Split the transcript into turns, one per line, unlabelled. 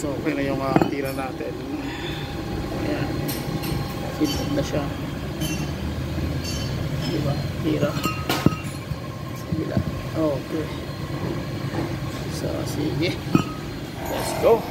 okay na yung tira natin. Ayan, sinod na siya, diba? Tira sila. Okay, so sige, let's go.